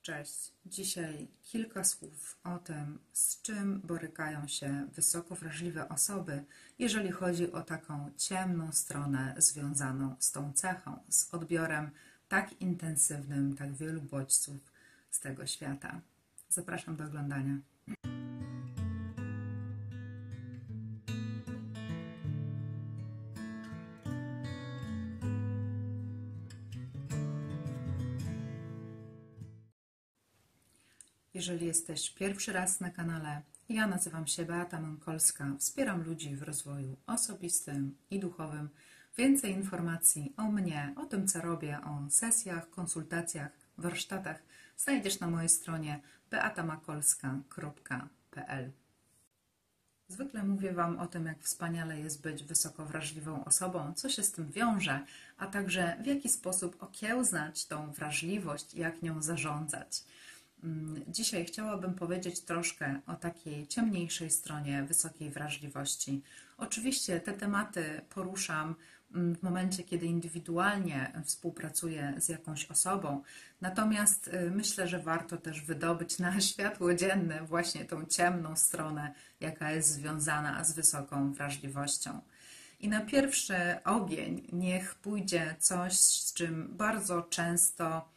Cześć. Dzisiaj kilka słów o tym, z czym borykają się wysoko wrażliwe osoby, jeżeli chodzi o taką ciemną stronę związaną z tą cechą, z odbiorem tak intensywnym, tak wielu bodźców z tego świata. Zapraszam do oglądania. Jeżeli jesteś pierwszy raz na kanale, ja nazywam się Beata Mąkolska, wspieram ludzi w rozwoju osobistym i duchowym. Więcej informacji o mnie, o tym co robię, o sesjach, konsultacjach, warsztatach znajdziesz na mojej stronie beatamakolska.pl. Zwykle mówię Wam o tym, jak wspaniale jest być wysoko wrażliwą osobą, co się z tym wiąże, a także w jaki sposób okiełznać tą wrażliwość i jak nią zarządzać. Dzisiaj chciałabym powiedzieć troszkę o takiej ciemniejszej stronie wysokiej wrażliwości. Oczywiście te tematy poruszam w momencie, kiedy indywidualnie współpracuję z jakąś osobą, natomiast myślę, że warto też wydobyć na światło dzienne właśnie tą ciemną stronę, jaka jest związana z wysoką wrażliwością. I na pierwszy ogień niech pójdzie coś, z czym bardzo często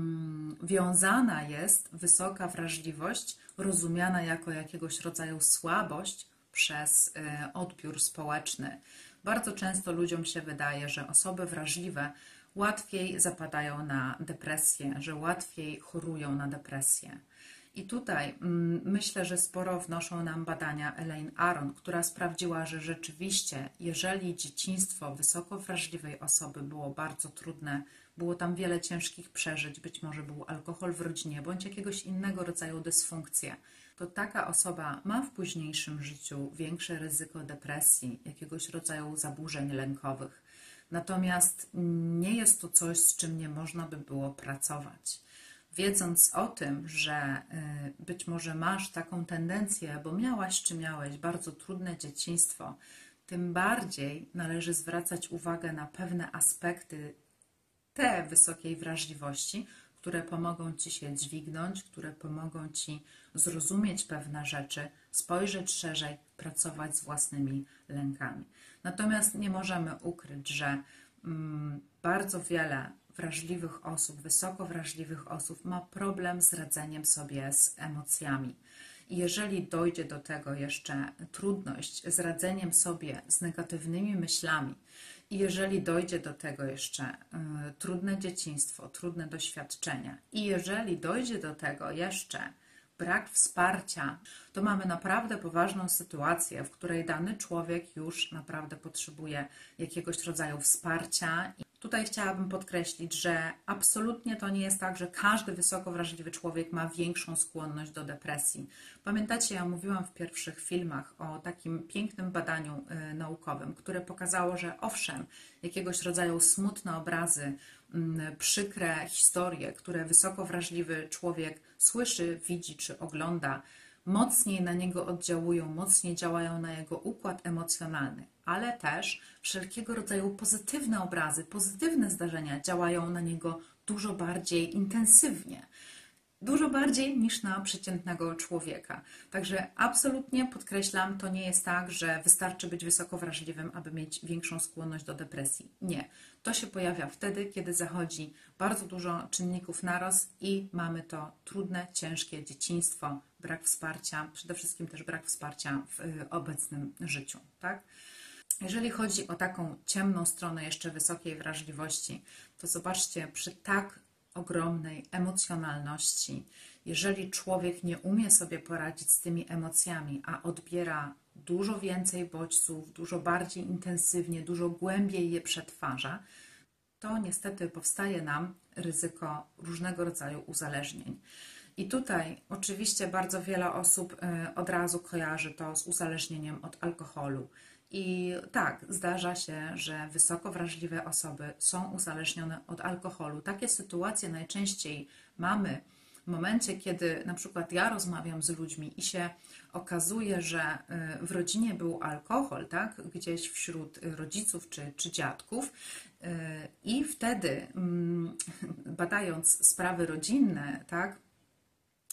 wiązana jest wysoka wrażliwość, rozumiana jako jakiegoś rodzaju słabość przez odbiór społeczny. Bardzo często ludziom się wydaje, że osoby wrażliwe łatwiej zapadają na depresję, że łatwiej chorują na depresję. I tutaj myślę, że sporo wnoszą nam badania Elaine Aron, która sprawdziła, że rzeczywiście, jeżeli dzieciństwo wysoko wrażliwej osoby było bardzo trudne, było tam wiele ciężkich przeżyć, być może był alkohol w rodzinie, bądź jakiegoś innego rodzaju dysfunkcje, to taka osoba ma w późniejszym życiu większe ryzyko depresji, jakiegoś rodzaju zaburzeń lękowych. Natomiast nie jest to coś, z czym nie można by było pracować. Wiedząc o tym, że być może masz taką tendencję, bo miałaś czy miałeś bardzo trudne dzieciństwo, tym bardziej należy zwracać uwagę na pewne aspekty te wysokiej wrażliwości, które pomogą Ci się dźwignąć, które pomogą Ci zrozumieć pewne rzeczy, spojrzeć szerzej, pracować z własnymi lękami. Natomiast nie możemy ukryć, że bardzo wiele wrażliwych osób, wysoko wrażliwych osób ma problem z radzeniem sobie z emocjami. I jeżeli dojdzie do tego jeszcze trudność z radzeniem sobie z negatywnymi myślami, i jeżeli dojdzie do tego jeszcze trudne dzieciństwo, trudne doświadczenia, i jeżeli dojdzie do tego jeszcze brak wsparcia, to mamy naprawdę poważną sytuację, w której dany człowiek już naprawdę potrzebuje jakiegoś rodzaju wsparcia. Tutaj chciałabym podkreślić, że absolutnie to nie jest tak, że każdy wysoko wrażliwy człowiek ma większą skłonność do depresji. Pamiętacie, ja mówiłam w pierwszych filmach o takim pięknym badaniu naukowym, które pokazało, że owszem, jakiegoś rodzaju smutne obrazy, przykre historie, które wysoko wrażliwy człowiek słyszy, widzi czy ogląda, mocniej na niego oddziałują, mocniej działają na jego układ emocjonalny, ale też wszelkiego rodzaju pozytywne obrazy, pozytywne zdarzenia działają na niego dużo bardziej intensywnie. Dużo bardziej niż na przeciętnego człowieka. Także absolutnie podkreślam, to nie jest tak, że wystarczy być wysoko wrażliwym, aby mieć większą skłonność do depresji. Nie. To się pojawia wtedy, kiedy zachodzi bardzo dużo czynników naraz i mamy to trudne, ciężkie dzieciństwo, brak wsparcia, przede wszystkim też brak wsparcia w obecnym życiu. Tak? Jeżeli chodzi o taką ciemną stronę jeszcze wysokiej wrażliwości, to zobaczcie, przy tak ogromnej emocjonalności, jeżeli człowiek nie umie sobie poradzić z tymi emocjami, a odbiera dużo więcej bodźców, dużo bardziej intensywnie, dużo głębiej je przetwarza, to niestety powstaje nam ryzyko różnego rodzaju uzależnień. I tutaj oczywiście bardzo wiele osób od razu kojarzy to z uzależnieniem od alkoholu. I tak, zdarza się, że wysoko wrażliwe osoby są uzależnione od alkoholu. Takie sytuacje najczęściej mamy w momencie, kiedy na przykład ja rozmawiam z ludźmi i się okazuje, że w rodzinie był alkohol, tak, gdzieś wśród rodziców czy dziadków, i wtedy badając sprawy rodzinne, tak,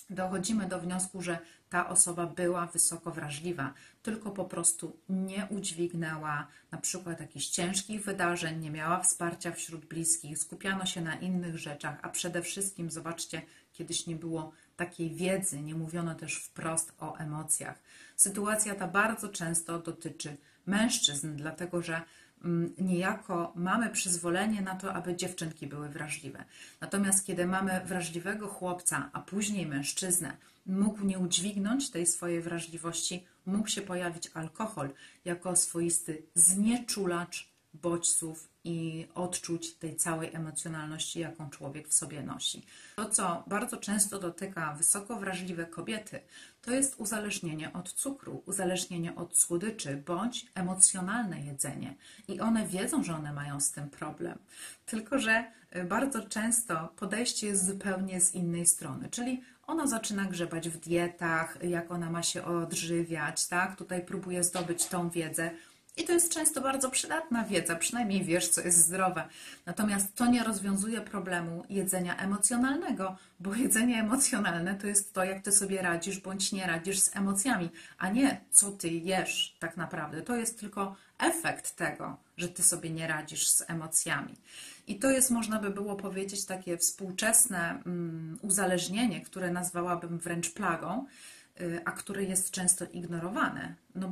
dochodzimy do wniosku, że ta osoba była wysoko wrażliwa, tylko po prostu nie udźwignęła na przykład jakichś ciężkich wydarzeń, nie miała wsparcia wśród bliskich, skupiano się na innych rzeczach, a przede wszystkim, zobaczcie, kiedyś nie było takiej wiedzy, nie mówiono też wprost o emocjach. Sytuacja ta bardzo często dotyczy mężczyzn, dlatego że niejako mamy przyzwolenie na to, aby dziewczynki były wrażliwe. Natomiast kiedy mamy wrażliwego chłopca, a później mężczyznę, mógł nie udźwignąć tej swojej wrażliwości, mógł się pojawić alkohol jako swoisty znieczulacz bodźców i odczuć tej całej emocjonalności, jaką człowiek w sobie nosi. To, co bardzo często dotyka wysoko wrażliwe kobiety, to jest uzależnienie od cukru, uzależnienie od słodyczy bądź emocjonalne jedzenie. I one wiedzą, że one mają z tym problem. Tylko że bardzo często podejście jest zupełnie z innej strony, czyli ona zaczyna grzebać w dietach, jak ona ma się odżywiać, tak? Tutaj próbuje zdobyć tą wiedzę. I to jest często bardzo przydatna wiedza, przynajmniej wiesz, co jest zdrowe. Natomiast to nie rozwiązuje problemu jedzenia emocjonalnego, bo jedzenie emocjonalne to jest to, jak ty sobie radzisz bądź nie radzisz z emocjami, a nie co ty jesz tak naprawdę. To jest tylko efekt tego, że ty sobie nie radzisz z emocjami. I to jest, można by było powiedzieć, takie współczesne uzależnienie, które nazwałabym wręcz plagą, a które jest często ignorowane. No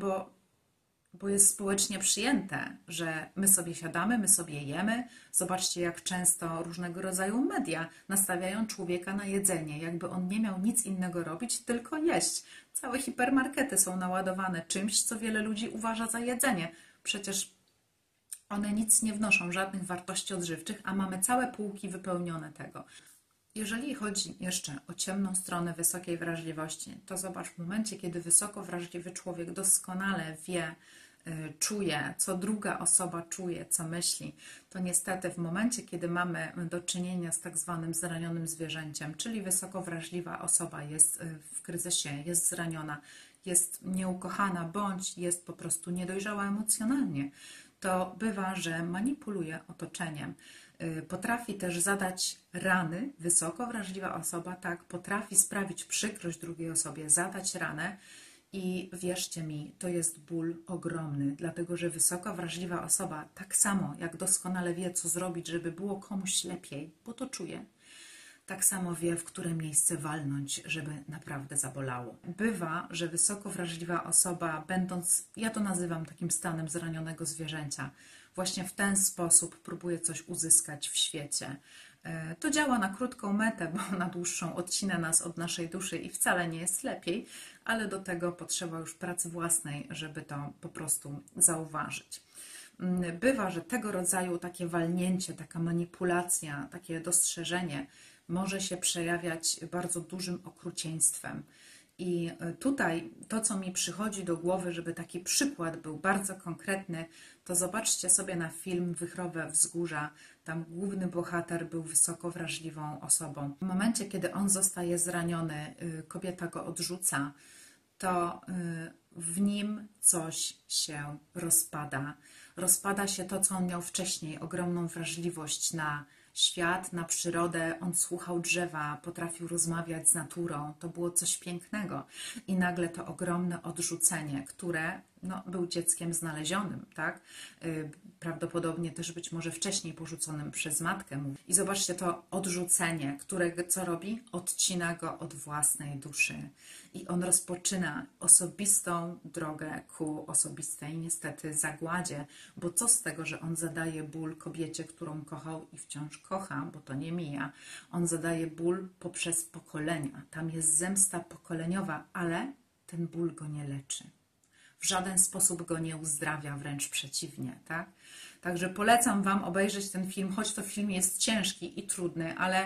bo jest społecznie przyjęte, że my sobie siadamy, my sobie jemy. Zobaczcie, jak często różnego rodzaju media nastawiają człowieka na jedzenie, jakby on nie miał nic innego robić, tylko jeść. Całe hipermarkety są naładowane czymś, co wiele ludzi uważa za jedzenie. Przecież one nic nie wnoszą, żadnych wartości odżywczych, a mamy całe półki wypełnione tego. Jeżeli chodzi jeszcze o ciemną stronę wysokiej wrażliwości, to zobacz, w momencie, kiedy wysoko wrażliwy człowiek doskonale wie, czuje, co druga osoba czuje, co myśli, to niestety w momencie, kiedy mamy do czynienia z tak zwanym zranionym zwierzęciem, czyli wysoko wrażliwa osoba jest w kryzysie, jest zraniona, jest nieukochana, bądź jest po prostu niedojrzała emocjonalnie, to bywa, że manipuluje otoczeniem. Potrafi też zadać rany, wysoko wrażliwa osoba, tak, potrafi sprawić przykrość drugiej osobie, zadać ranę i wierzcie mi, to jest ból ogromny, dlatego że wysoko wrażliwa osoba tak samo jak doskonale wie, co zrobić, żeby było komuś lepiej, bo to czuje, tak samo wie, w które miejsce walnąć, żeby naprawdę zabolało. Bywa, że wysoko wrażliwa osoba, będąc, ja to nazywam takim stanem zranionego zwierzęcia, właśnie w ten sposób próbuje coś uzyskać w świecie. To działa na krótką metę, bo na dłuższą odcina nas od naszej duszy i wcale nie jest lepiej, ale do tego potrzeba już pracy własnej, żeby to po prostu zauważyć. Bywa, że tego rodzaju takie walnięcie, taka manipulacja, takie dostrzeżenie może się przejawiać bardzo dużym okrucieństwem. I tutaj to, co mi przychodzi do głowy, żeby taki przykład był bardzo konkretny, to zobaczcie sobie na film Wichrowe Wzgórza. Tam główny bohater był wysoko wrażliwą osobą. W momencie, kiedy on zostaje zraniony, kobieta go odrzuca, to w nim coś się rozpada. Rozpada się to, co on miał wcześniej, ogromną wrażliwość na świat, na przyrodę. On słuchał drzewa, potrafił rozmawiać z naturą. To było coś pięknego. I nagle to ogromne odrzucenie, które był dzieckiem znalezionym, tak? Prawdopodobnie też być może wcześniej porzuconym przez matkę. I zobaczcie to odrzucenie, które co robi? Odcina go od własnej duszy. I on rozpoczyna osobistą drogę ku osobistej niestety zagładzie, bo co z tego, że on zadaje ból kobiecie, którą kochał i wciąż kocha, bo to nie mija. On zadaje ból poprzez pokolenia. Tam jest zemsta pokoleniowa, ale ten ból go nie leczy. W żaden sposób go nie uzdrawia, wręcz przeciwnie, tak? Także polecam Wam obejrzeć ten film, choć to film jest ciężki i trudny, ale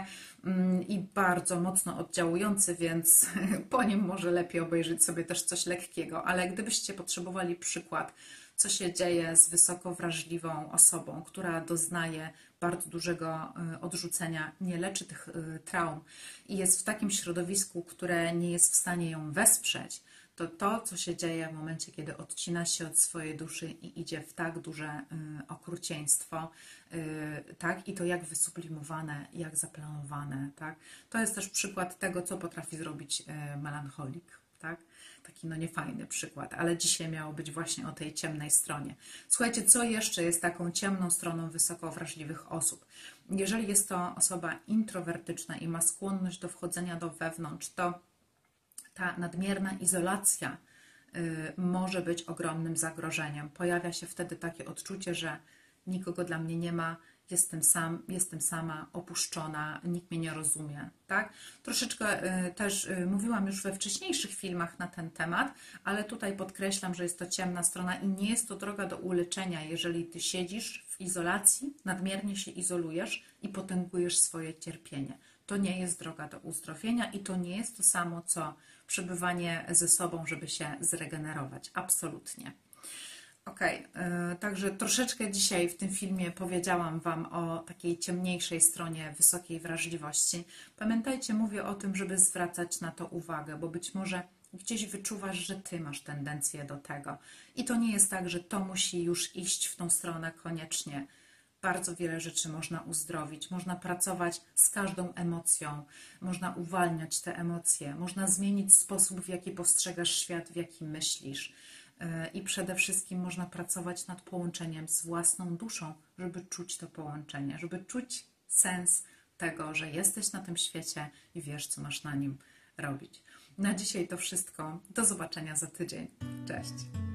i bardzo mocno oddziałujący, więc po nim może lepiej obejrzeć sobie też coś lekkiego. Ale gdybyście potrzebowali przykład, co się dzieje z wysoko wrażliwą osobą, która doznaje bardzo dużego odrzucenia, nie leczy tych traum i jest w takim środowisku, które nie jest w stanie ją wesprzeć, to, co się dzieje w momencie, kiedy odcina się od swojej duszy i idzie w tak duże okrucieństwo, tak, i to jak wysublimowane, jak zaplanowane, tak. To jest też przykład tego, co potrafi zrobić melancholik, tak. Taki niefajny przykład, ale dzisiaj miało być właśnie o tej ciemnej stronie. Słuchajcie, co jeszcze jest taką ciemną stroną wysoko wrażliwych osób? Jeżeli jest to osoba introwertyczna i ma skłonność do wchodzenia do wewnątrz, to ta nadmierna izolacja może być ogromnym zagrożeniem. Pojawia się wtedy takie odczucie, że nikogo dla mnie nie ma, jestem sam, jestem sama, opuszczona, nikt mnie nie rozumie, tak? Troszeczkę też mówiłam już we wcześniejszych filmach na ten temat, ale tutaj podkreślam, że jest to ciemna strona i nie jest to droga do uleczenia, jeżeli ty siedzisz w izolacji, nadmiernie się izolujesz i potęgujesz swoje cierpienie. To nie jest droga do uzdrowienia i to nie jest to samo, co przebywanie ze sobą, żeby się zregenerować. Absolutnie. Ok, także troszeczkę dzisiaj w tym filmie powiedziałam Wam o takiej ciemniejszej stronie wysokiej wrażliwości. Pamiętajcie, mówię o tym, żeby zwracać na to uwagę, bo być może gdzieś wyczuwasz, że Ty masz tendencję do tego. I to nie jest tak, że to musi już iść w tą stronę koniecznie. Bardzo wiele rzeczy można uzdrowić, można pracować z każdą emocją, można uwalniać te emocje, można zmienić sposób, w jaki postrzegasz świat, w jaki myślisz. I przede wszystkim można pracować nad połączeniem z własną duszą, żeby czuć to połączenie, żeby czuć sens tego, że jesteś na tym świecie i wiesz, co masz na nim robić. Na dzisiaj to wszystko. Do zobaczenia za tydzień. Cześć!